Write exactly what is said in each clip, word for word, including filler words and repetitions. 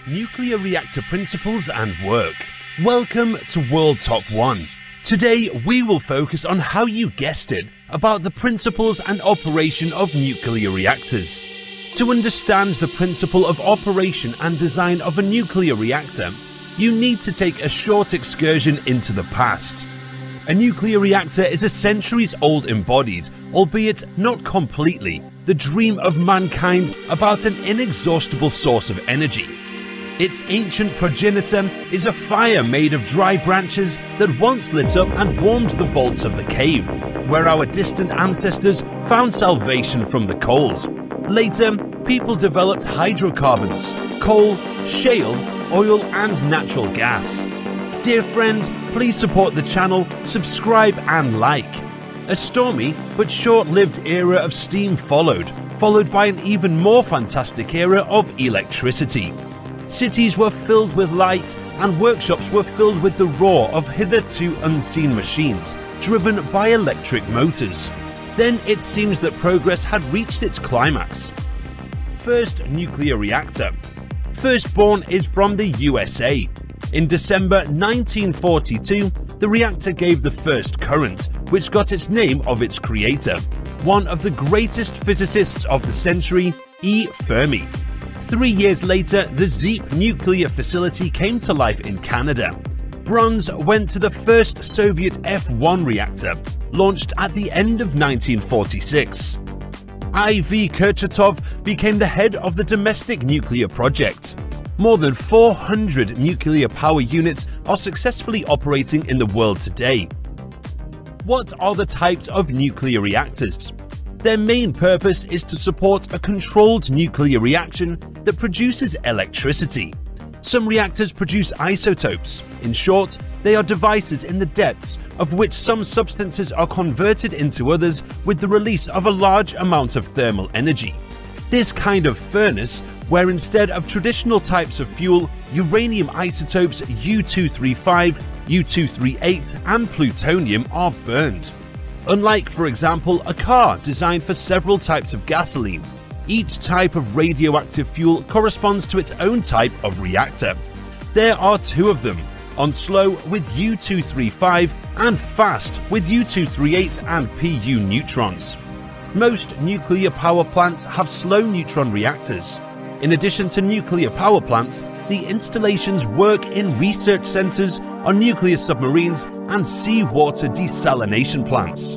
Nuclear reactor principles and work. Welcome to World Top one. Today we will focus on how you guessed it, about the principles and operation of nuclear reactors. To understand the principle of operation and design of a nuclear reactor, you need to take a short excursion into the past. A nuclear reactor is a centuries-old embodied, albeit not completely, the dream of mankind about an inexhaustible source of energy. Its ancient progenitor is a fire made of dry branches that once lit up and warmed the vaults of the cave, where our distant ancestors found salvation from the cold. Later, people developed hydrocarbons, coal, shale, oil and natural gas. Dear friend, please support the channel, subscribe and like. A stormy but short-lived era of steam followed, followed by an even more fantastic era of electricity. Cities were filled with light and workshops were filled with the roar of hitherto unseen machines driven by electric motors. Then it seems that progress had reached its climax. First nuclear reactor. First born is from the U S A. In December nineteen forty-two, the reactor gave the first current, which got its name of its creator, one of the greatest physicists of the century, E. Fermi. Three years later, the Zeep nuclear facility came to life in Canada. Bronze went to the first Soviet F one reactor, launched at the end of nineteen forty-six. I V Kurchatov became the head of the domestic nuclear project. More than four hundred nuclear power units are successfully operating in the world today. What are the types of nuclear reactors? Their main purpose is to support a controlled nuclear reaction that produces electricity. Some reactors produce isotopes. In short, they are devices in the depths of which some substances are converted into others with the release of a large amount of thermal energy. This kind of furnace, where instead of traditional types of fuel, uranium isotopes U two thirty-five, U two thirty-eight and plutonium are burned. Unlike, for example, a car designed for several types of gasoline, each type of radioactive fuel corresponds to its own type of reactor. There are two of them, on slow with U two thirty-five and fast with U two thirty-eight and P U neutrons. Most nuclear power plants have slow neutron reactors. In addition to nuclear power plants, the installations work in research centers, on nuclear submarines and seawater desalination plants.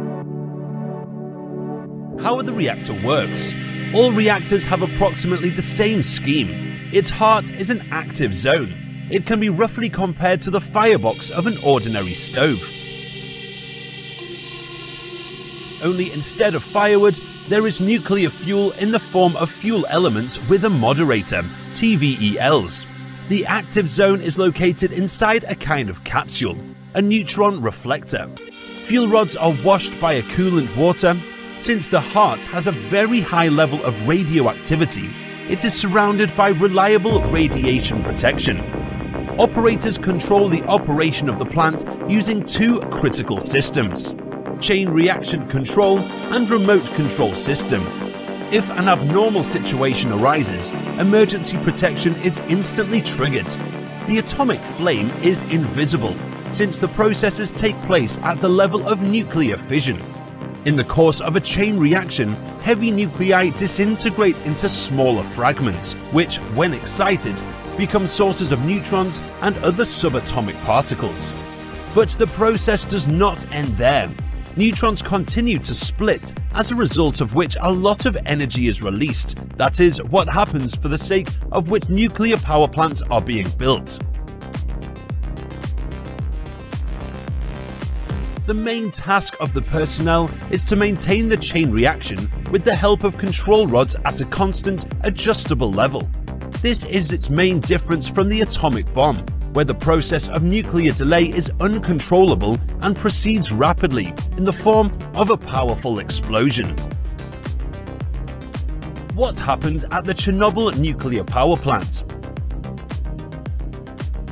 How the reactor works? All reactors have approximately the same scheme. Its heart is an active zone. It can be roughly compared to the firebox of an ordinary stove. Only instead of firewood, there is nuclear fuel in the form of fuel elements with a moderator, T V E Ls. The active zone is located inside a kind of capsule, a neutron reflector. Fuel rods are washed by a coolant water. Since the heart has a very high level of radioactivity, it is surrounded by reliable radiation protection. Operators control the operation of the plant using two critical systems: chain reaction control and remote control system. If an abnormal situation arises, emergency protection is instantly triggered. The atomic flame is invisible, since the processes take place at the level of nuclear fission. In the course of a chain reaction, heavy nuclei disintegrate into smaller fragments, which, when excited, become sources of neutrons and other subatomic particles. But the process does not end there. Neutrons continue to split, as a result of which a lot of energy is released. That is what happens for the sake of which nuclear power plants are being built. The main task of the personnel is to maintain the chain reaction with the help of control rods at a constant, adjustable level. This is its main difference from the atomic bomb, where the process of nuclear delay is uncontrollable and proceeds rapidly in the form of a powerful explosion. What happened at the Chernobyl nuclear power plant?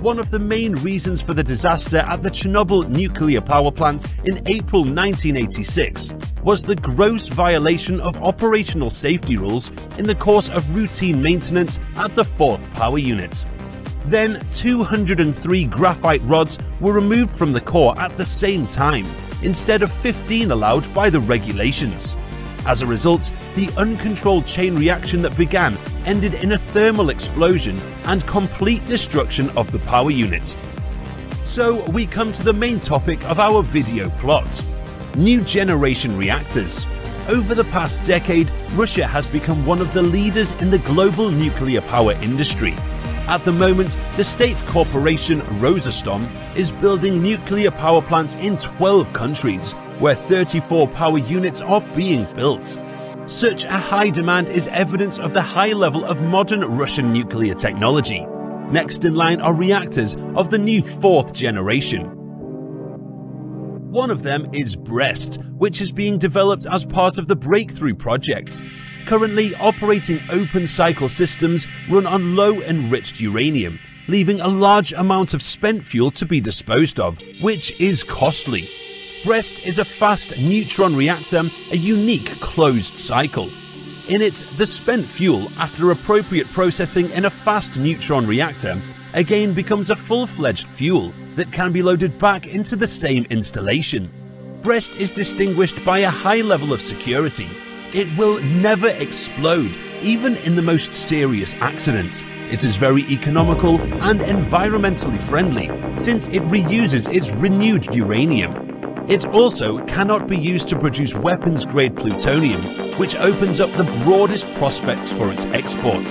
One of the main reasons for the disaster at the Chernobyl nuclear power plant in April nineteen eighty-six was the gross violation of operational safety rules in the course of routine maintenance at the fourth power unit. Then two hundred three graphite rods were removed from the core at the same time, instead of fifteen allowed by the regulations. As a result, the uncontrolled chain reaction that began ended in a thermal explosion and complete destruction of the power unit. So we come to the main topic of our video plot: new generation reactors. Over the past decade, Russia has become one of the leaders in the global nuclear power industry. At the moment, the state corporation Rosatom is building nuclear power plants in twelve countries, where thirty-four power units are being built. Such a high demand is evidence of the high level of modern Russian nuclear technology. Next in line are reactors of the new fourth generation. One of them is BREST, which is being developed as part of the Breakthrough project. Currently, operating open-cycle systems run on low-enriched uranium, leaving a large amount of spent fuel to be disposed of, which is costly. BREST is a fast neutron reactor, a unique closed cycle. In it, the spent fuel, after appropriate processing in a fast neutron reactor, again becomes a full-fledged fuel that can be loaded back into the same installation. BREST is distinguished by a high level of security. It will never explode, even in the most serious accident. It is very economical and environmentally friendly, since it reuses its renewed uranium. It also cannot be used to produce weapons-grade plutonium, which opens up the broadest prospects for its export.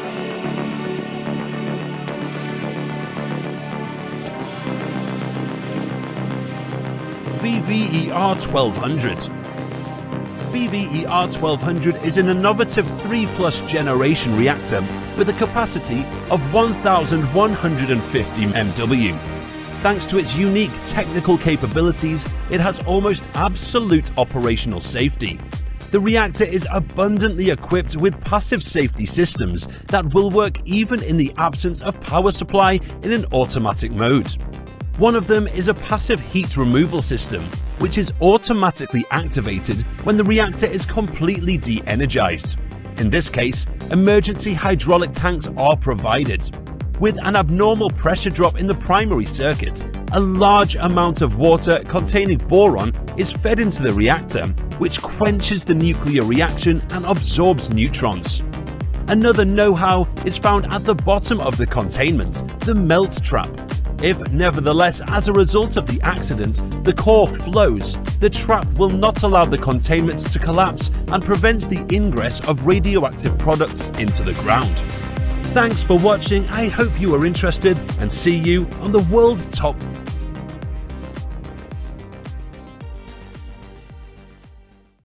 V V E R twelve hundred. V V E R twelve hundred is an innovative three plus generation reactor with a capacity of one thousand one hundred fifty megawatts. Thanks to its unique technical capabilities, it has almost absolute operational safety. The reactor is abundantly equipped with passive safety systems that will work even in the absence of power supply in an automatic mode. One of them is a passive heat removal system, which is automatically activated when the reactor is completely de-energized. In this case, emergency hydraulic tanks are provided. With an abnormal pressure drop in the primary circuit, a large amount of water containing boron is fed into the reactor, which quenches the nuclear reaction and absorbs neutrons. Another know-how is found at the bottom of the containment, the melt trap. If, nevertheless, as a result of the accident, the core flows, the trap will not allow the containment to collapse and prevents the ingress of radioactive products into the ground. Thanks for watching. I hope you are interested, and see you on the World Top